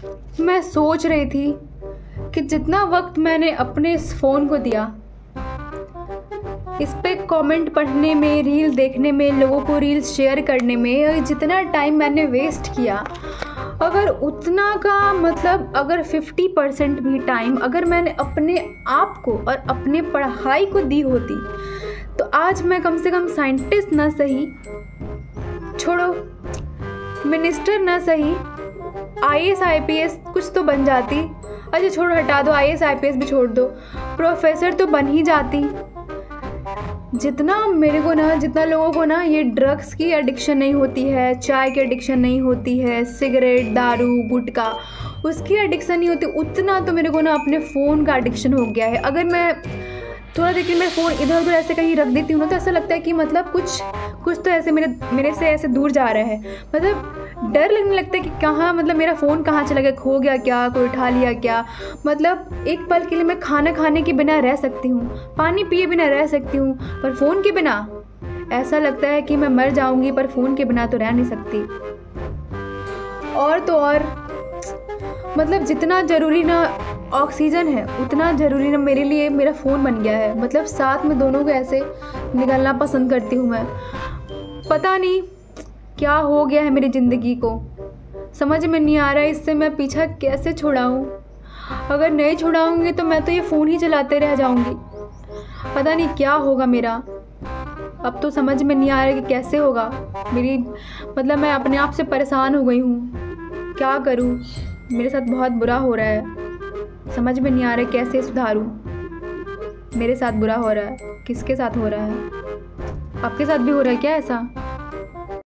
मैं सोच रही थी कि जितना वक्त मैंने अपने इस फ़ोन को दिया, इस पे कमेंट पढ़ने में, रील देखने में, लोगों को रील शेयर करने में, और जितना टाइम मैंने वेस्ट किया, अगर उतना का मतलब अगर 50% भी टाइम अगर मैंने अपने आप को और अपने पढ़ाई को दी होती, तो आज मैं कम से कम साइंटिस्ट ना सही, छोड़ो मिनिस्टर ना सही, IAS IPS कुछ तो बन जाती। अच्छा छोड़ो, हटा दो, IAS IPS भी छोड़ दो, प्रोफेसर तो बन ही जाती। जितना मेरे को ना, जितना लोगों को ना ये ड्रग्स की एडिक्शन नहीं होती है, चाय की एडिक्शन नहीं होती है, सिगरेट, दारू, गुटखा, उसकी एडिक्शन नहीं होती, उतना तो मेरे को ना अपने फ़ोन का एडिक्शन हो गया है। अगर मैं थोड़ा देखिए मैं फ़ोन इधर उधर ऐसे कहीं रख देती हूँ ना, तो ऐसा लगता है कि मतलब कुछ तो ऐसे मेरे से ऐसे दूर जा रहा है। मतलब डर लगने लगता है कि कहाँ, मतलब मेरा फ़ोन कहाँ चला गया, खो गया क्या, कोई उठा लिया क्या। मतलब एक पल के लिए मैं खाना खाने के बिना रह सकती हूँ, पानी पिए बिना रह सकती हूँ, पर फ़ोन के बिना ऐसा लगता है कि मैं मर जाऊँगी, पर फ़ोन के बिना तो रह नहीं सकती। और तो और मतलब जितना ज़रूरी ना ऑक्सीजन है, उतना ज़रूरी ना मेरे लिए मेरा फ़ोन बन गया है। मतलब साथ में दोनों को ऐसे निकलना पसंद करती हूँ मैं। पता नहीं क्या हो गया है मेरी ज़िंदगी को, समझ में नहीं आ रहा है इससे मैं पीछा कैसे छुड़ाऊँ। अगर नहीं छुड़ाऊँगी तो मैं तो ये फ़ोन ही चलाते रह जाऊँगी। पता नहीं क्या होगा मेरा, अब तो समझ में नहीं आ रहा कि कैसे होगा मेरी, मतलब मैं अपने आप से परेशान हो गई हूँ। क्या करूँ, मेरे साथ बहुत बुरा हो रहा है, समझ में नहीं आ रहा है कैसे सुधारूँ। मेरे साथ बुरा हो रहा है, किसके साथ हो रहा है? आपके साथ भी हो रहा है क्या ऐसा?